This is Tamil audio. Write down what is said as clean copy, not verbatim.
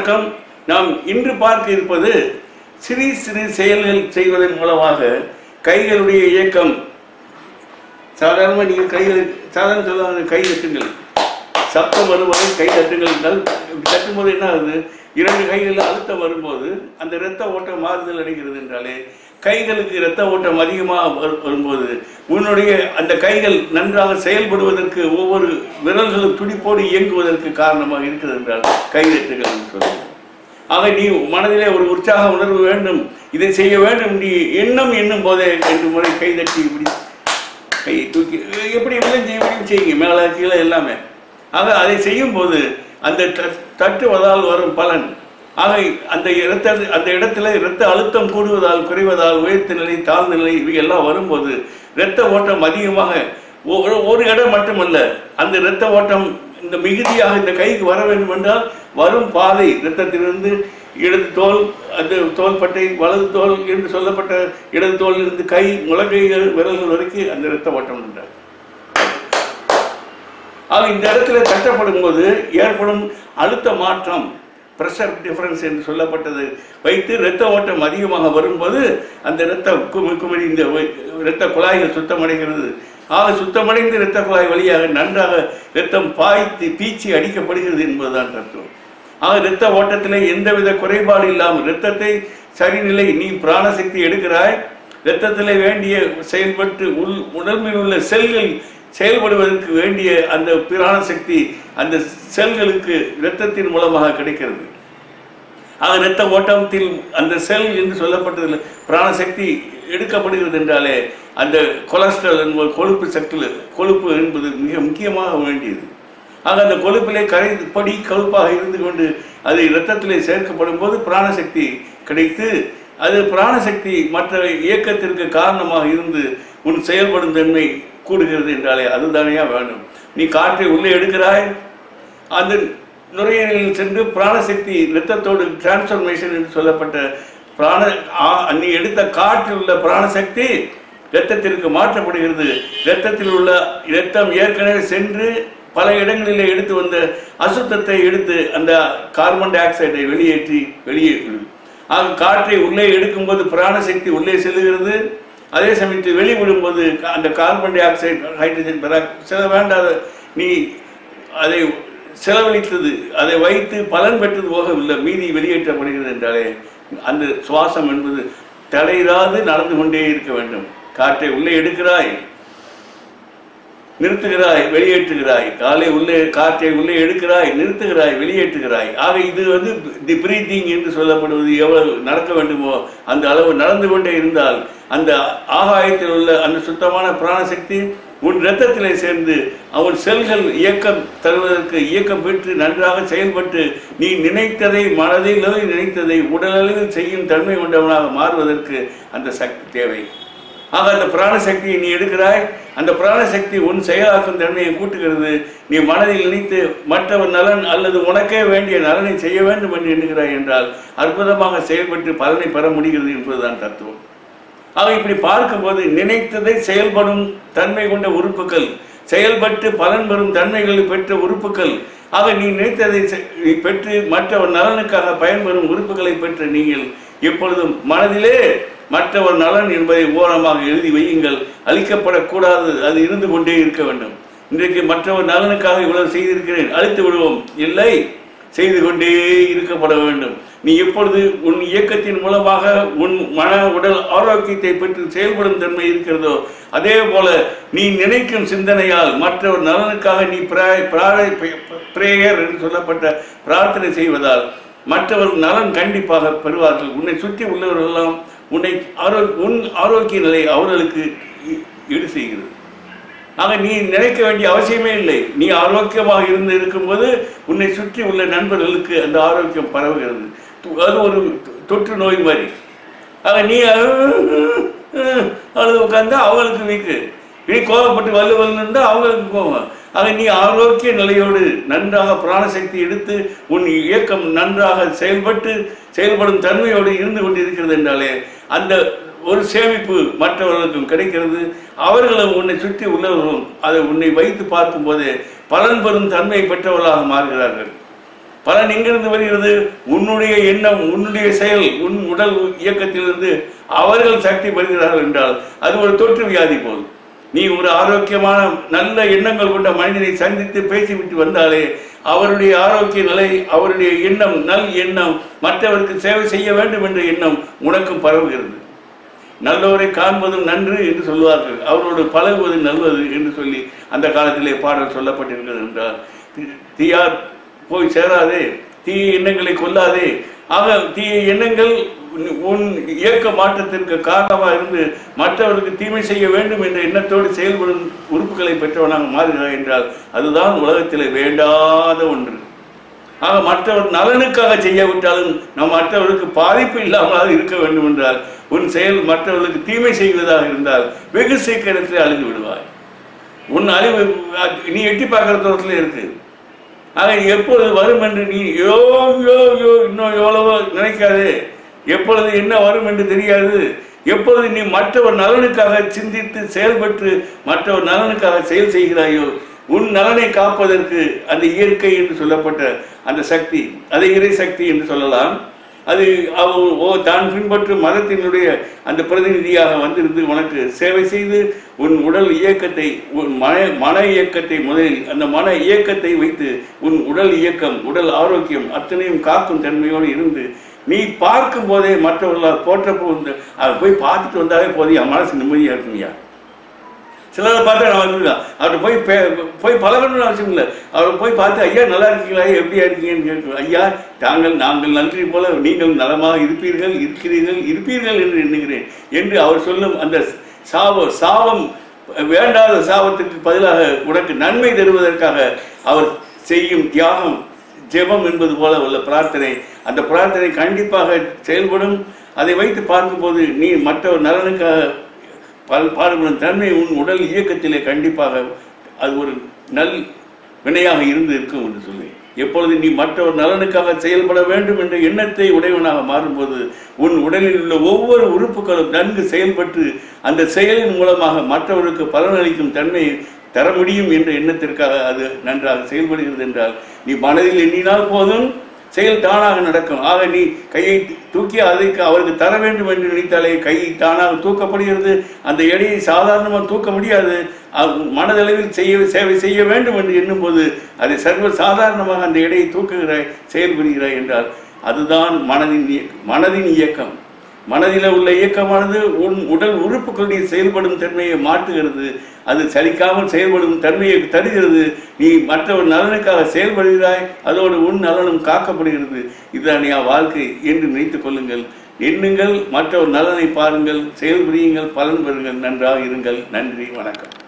வணக்கம். நாம் இன்று பார்க்க இருப்பது சிறு சிறு செயல்கள் செய்வதன் மூலமாக கைகளுடைய இயக்கம். சாதாரணமாக நீங்கள் சாதாரண கை தட்டுங்கள், சப்தம் வரும்போது கை தட்டுங்கள் என்றால் தட்டும்போது என்ன ஆகுது? 2 கைகளில் அழுத்தம் வரும்போது அந்த இரத்த ஓட்டம் மாறுதல் அடைகிறது என்றாலே கைகளுக்கு இரத்த ஓட்டம் அதிகமாக வரும்போது உன்னுடைய அந்த கைகள் நன்றாக செயல்படுவதற்கு ஒவ்வொரு விரல்களும் துடிப்போடு இயங்குவதற்கு காரணமாக இருக்கிறது என்றால் கைதட்டுகள் என்று சொல்லுங்கள். ஆக நீ மனதிலே ஒரு உற்சாக உணர்வு வேண்டும், இதை செய்ய வேண்டும், நீ எண்ணும் போதே 2 முறை கைதட்டி இப்படி கை தூக்கி எப்படி செய்யுங்க, மேலே கீழே எல்லாமே. ஆக அதை செய்யும் போது அந்த தட்டுவதால் வரும் பலன், ஆக அந்த இடத்துல இரத்த அழுத்தம் கூடுவதால் குறைவதால் உயர்த்த நிலை தாழ்ந்த நிலை இவையெல்லாம் வரும்போது இரத்த ஓட்டம் அதிகமாக ஒரு இடம் மட்டுமல்ல, அந்த இரத்த ஓட்டம் இந்த மிகுதியாக இந்த கைக்கு வர வேண்டும் என்றால் வரும் பாதை இரத்தத்திலிருந்து இடது தோல், அந்த தோள்பட்டை, வலது தோல் என்று சொல்லப்பட்ட இடது தோலிலிருந்து கை முழங்கைகள் விரல்கள் வரைக்கும் அந்த இரத்த ஓட்டம் என்றார். ஆக இந்த இடத்துல தட்டப்படும் போது ஏற்படும் அழுத்த மாற்றம், ப்ரெஷர் டிஃபரன்ஸ் என்று சொல்லப்பட்டது வைத்து இரத்த ஓட்டம் அதிகமாக வரும்போது அந்த இரத்த குமிழி இந்த இரத்த குழாய்கள் சுத்தமடைகிறது. ஆக சுத்தமடைந்த இரத்த குழாய் வழியாக நன்றாக இரத்தம் பாய்த்து பீச்சி அடிக்கப்படுகிறது என்பதுதான் தத்துவம். ஆக இரத்த ஓட்டத்திலே எந்தவித குறைபாடு இல்லாமல் இரத்தத்தை சரிநிலை, நீ பிராணசக்தி எடுக்கிறாய், இரத்தத்திலே வேண்டிய செயல்பட்டு உடம்பில் உள்ள செல்கள் செயல்படுவதற்கு வேண்டிய அந்த பிராணசக்தி அந்த செல்களுக்கு இரத்தத்தின் மூலமாக கிடைக்கிறது. ஆக இரத்த ஓட்டத்தில் அந்த செல் என்று சொல்லப்பட்டதில் பிராணசக்தி எடுக்கப்படுகிறது என்றாலே அந்த கொலஸ்ட்ரால் என்பது கொழுப்பு என்பது மிக முக்கியமாக வேண்டியது. ஆக அந்த கொழுப்பிலே கரைப்படி கொழுப்பாக இருந்து கொண்டு அது இரத்தத்திலே சேர்க்கப்படும் போது பிராணசக்தி கிடைத்து அது பிராணசக்தி மற்ற இயக்கத்திற்கு காரணமாக இருந்து உன் செயல்படும் தன்மை கூடுகிறது என்றாலே அதுதானையா வேண்டும். நீ காற்றை உள்ளே எடுக்கிறாய், அந்த நுரையீரலில் சென்று பிராணசக்தி இரத்தத்தோடு டிரான்ஸ்ஃபர்மேஷன் என்று சொல்லப்பட்ட நீ எடுத்த காற்றில் உள்ள பிராணசக்தி இரத்தத்திற்கு மாற்றப்படுகிறது. இரத்தத்தில் உள்ள இரத்தம் ஏற்கனவே சென்று பல இடங்களிலே எடுத்து வந்த அசுத்தத்தை எடுத்து அந்த கார்பன் டை ஆக்சைடை வெளியேற்றுகிறது. ஆக காற்றை உள்ளே எடுக்கும்போது பிராணசக்தி உள்ளே செல்லுகிறது, அதே சமயத்தில் வெளிவிடும்போது அந்த carbon dioxide, hydrogen peroxide வேண்டாத நீ அதை செலவழித்தது, அதை வைத்து பலன் பெற்றது போகவில்லை, மீதி வெளியேற்றப்படுகிறது என்றாலே அந்த சுவாசம் என்பது தடையிடாது நடந்து கொண்டே இருக்க வேண்டும். காற்றை உள்ளே எடுக்கிறாய், நிறுத்துகிறாய், வெளியேற்றுகிறாய், காற்றை உள்ளே எடுக்கிறாய், நிறுத்துகிறாய், வெளியேற்றுகிறாய். ஆக இது தி பிரீத்திங் என்று சொல்லப்படுவது எவ்வளவு நடக்க வேண்டுமோ அந்த அளவு நடந்து கொண்டே இருந்தால் அந்த ஆகாயத்தில் உள்ள அந்த சுத்தமான பிராணசக்தி உன் இரத்தத்திலே சேர்ந்து அவன் செல்கள் இயக்கம் தருவதற்கு இயக்கம் பெற்று நன்றாக செயல்பட்டு நீ நினைத்ததை மனதில் நினைத்ததை உடலளவில் செய்யும் தன்மை கொண்டவனாக மாறுவதற்கு அந்த சக்தி தேவை. ஆக அந்த பிராணசக்தியை நீ எடுக்கிறாய், அந்த பிராணசக்தி உன் செயலாக்கும் தன்மையை கூட்டுகிறது. நீ மனதில் நினைத்து மற்றவர் நலன் அல்லது உனக்கே வேண்டிய நலனை செய்ய வேண்டும் என்று எண்ணுகிறாய் என்றால் அற்புதமாக செயல்பட்டு பலனை பெற முடிகிறது என்பதுதான் தத்துவம். ஆக இப்படி பார்க்கும்போது நினைத்ததை செயல்படும் தன்மை கொண்ட உறுப்புகள், செயல்பட்டு பலன் பெறும் தன்மைகளை பெற்ற உறுப்புகள், ஆக நீ நினைத்ததை பெற்று மற்றவர் நலனுக்காக பயன்பெறும் உறுப்புகளை பெற்ற நீங்கள் எப்பொழுதும் மனதிலே மற்றவர் நலன் என்பதை ஓரமாக எழுதி வையுங்கள். அழிக்கப்படக்கூடாது, அது இருந்து கொண்டே இருக்க வேண்டும். இன்றைக்கு மற்றவர் நலனுக்காக இவ்வளவு செய்திருக்கிறேன், அழித்து விடுவோம், இல்லை, செய்து கொண்டே இருக்கப்பட வேண்டும். நீ எப்பொழுது உன் இயக்கத்தின் மூலமாக உன் மன உடல் ஆரோக்கியத்தை பெற்று செயல்படும் தன்மை இருக்கிறதோ அதே போல நீ நினைக்கும் சிந்தனையால் மற்றவர் நலனுக்காக நீ பிரேயர் என்று சொல்லப்பட்ட பிரார்த்தனை செய்வதால் மற்றவர் நலன் கண்டிப்பாக பெறுவார்கள். உன்னை சுற்றி உள்ளவர்களெல்லாம் உன் ஆரோக்கிய நிலை அவர்களுக்கு ஈடு செய்கிறது. ஆக நீ நினைக்க வேண்டிய அவசியமே இல்லை. நீ ஆரோக்கியமாக இருக்கும்போது உன்னை சுற்றி உள்ள நண்பர்களுக்கு அந்த ஆரோக்கியம் பரவுகிறது. அது ஒரு தொற்று நோய் மாதிரி. ஆக நீ அழுது உட்கார்ந்தா அவங்களுக்கு வீக்கு, நீ கோபப்பட்டு வல்லுவல் இருந்தால் அவங்களுக்கு கோபம். ஆக நீ ஆரோக்கிய நிலையோடு நன்றாக பிராணசக்தி எடுத்து உன் இயக்கம் நன்றாக செயல்படும் தன்மையோடு இருந்து கொண்டிருக்கிறது என்றாலே அந்த ஒரு சேமிப்பு மற்றவர்களுக்கும் கிடைக்கிறது. அவர்களும் உன்னை சுற்றி உள்ளவர்களும் அதை உன்னை வைத்து பார்க்கும் போதே பலன் பெறும் தன்மை பெற்றவர்களாக மாறுகிறார்கள். பலன் எங்கிருந்து வருகிறது? உன்னுடைய எண்ணம், உன்னுடைய செயல், உன் உடல் இயக்கத்திலிருந்து அவர்கள் சக்தி பெறுகிறார்கள் என்றால் அது ஒரு தொற்று வியாதி போல். நீ ஒரு ஆரோக்கியமான நல்ல எண்ணங்கள் கொண்ட மனிதனை சந்தித்து பேசிவிட்டு வந்தாலே அவருடைய ஆரோக்கிய நிலை, அவருடைய எண்ணம், நல் எண்ணம், மற்றவருக்கு சேவை செய்ய வேண்டும் என்ற எண்ணம் உனக்கும் பரவுகிறது. நல்லோரை காண்பதும் நன்று என்று சொல்வார்கள், அவரோடு பழகுவது நல்லது என்று சொல்லி அந்த காலத்திலே பாடல் சொல்லப்பட்டிருக்கிறது என்றால், தீயார் போய் சேராதே, தீய எண்ணங்களை கொல்லாதே. ஆக தீய எண்ணங்கள் உன் இயக்க மாற்றத்திற்கு காரணமாக இருந்து மற்றவருக்கு தீமை செய்ய வேண்டும் என்ற எண்ணத்தோடு செயல்படும் உறுப்புகளை பெற்றவனாக மாறுகிறாய் என்றால் அதுதான் உலகத்தில் வேண்டாத ஒன்று. ஆக மற்றவர் நலனுக்காக செய்யாவிட்டாலும் நம் மற்றவருக்கு பாதிப்பு இல்லாமல் இருக்க வேண்டும் என்றால் உன் செயல் மற்றவர்களுக்கு தீமை செய்வதாக இருந்தால் வெகு சீக்கிரத்தில் அழிந்து விடுவாய். உன் அழிவு நீ எட்டி பார்க்குற தூரத்தில் இருக்கு. ஆக எப்பொழுது வரும் என்று நீ யோ இன்னும் எவ்வளவோ நினைக்காதே. எப்பொழுது என்ன வரும் என்று தெரியாது. எப்பொழுது நீ மற்றவர் நலனுக்காக சிந்தித்து செயல்பட்டு மற்றவர் நலனுக்காக செயல் செய்கிறாயோ உன் நலனை காப்பதற்கு அந்த இயற்கை என்று சொல்லப்பட்ட அந்த சக்தி, அதை இறை சக்தி என்று சொல்லலாம். அது தான் பின்பற்றும் மதத்தினுடைய அந்த பிரதிநிதியாக வந்திருந்து உனக்கு சேவை செய்து உன் உடல் இயக்கத்தை, உன் மன இயக்கத்தை, முதலில் அந்த மன இயக்கத்தை வைத்து உன் உடல் இயக்கம், உடல் ஆரோக்கியம் அத்தனையும் காக்கும் தன்மையோடு இருந்து நீ பார்க்கும் போதே மற்றவர்களால் போற்றப்போ அதை போய் பார்த்துட்டு வந்தாலே போதும், என் மனசு நிம்மதியாக இருக்குங்கய்யா. சிலரை பார்த்தா நான் வந்துருக்கேன், அவர்கிட்ட போய் பழகணும்னு அவசியம் இல்லை. அவர் போய் பார்த்து ஐயா நல்லா இருக்கீங்களா, எப்படியா இருக்கீங்கன்னு கேட்கணும். ஐயா நாங்கள் நன்றி போல நீங்கள் நலமாக இருப்பீர்கள் என்று எண்ணுகிறேன் என்று அவர் சொல்லும் அந்த சாபம் வேண்டாத சாபத்துக்கு பதிலாக உனக்கு நன்மை தருவதற்காக அவர் செய்யும் தியாகம், ஜெபம் என்பது போல உள்ள பிரார்த்தனை, அந்த பிரார்த்தனை கண்டிப்பாக செயல்படும். அதை வைத்து பார்க்கும்போது நீ மற்றவர் நலனுக்காக பாடுபடும் தன்மை உன் உடல் இயக்கத்திலே கண்டிப்பாக அது ஒரு நல் வினையாக இருந்து இருக்கும் என்று சொல்லி, எப்பொழுது நீ மற்றவர் நலனுக்காக செயல்பட வேண்டும் என்ற எண்ணத்தை உடையவனாக மாறும்போது உன் உடலில் உள்ள ஒவ்வொரு உறுப்புகளும் நன்கு செயல்பட்டு அந்த செயலின் மூலமாக மற்றவருக்கு பலனளிக்கும் தன்மையை தர முடியும் என்ற எண்ணத்திற்காக அது நன்றாக செயல்படுகிறது என்றால் நீ மனதில் எண்ணினால் போதும் செயல் தானாக நடக்கும். ஆக நீ கையை தூக்கி அதற்கு அவருக்கு தர வேண்டும் என்று நினைத்தாலே கையை தானாக தூக்கப்படுகிறது. அந்த எடையை சாதாரணமாக தூக்க முடியாது. மனதளவில் சேவை செய்ய வேண்டும் என்று எண்ணும்போது அதை சர்வ சாதாரணமாக அந்த எடையை தூக்குகிறாய், செயல்படுகிறாய் என்றால் அதுதான் மனதின் இயக்கம். மனதில் உள்ள இயக்கமானது உன் உடல் உறுப்புகளுடைய செயல்படும் தன்மையை மாற்றுகிறது. அது சலிக்காமல் செயல்படும் தன்மையை தருகிறது. நீ மற்றவர் நலனுக்காக செயல்படுகிறாய், அதோடு உன் நலனும் காக்கப்படுகிறது. இதுதான் என் வாழ்க்கை என்று நினைத்துக் கொள்ளுங்கள். எண்ணுங்கள், மற்றவர் நலனை பாருங்கள், செயல்புரியுங்கள், பலன் பெறுங்கள். நன்றாக இருங்கள். நன்றி, வணக்கம்.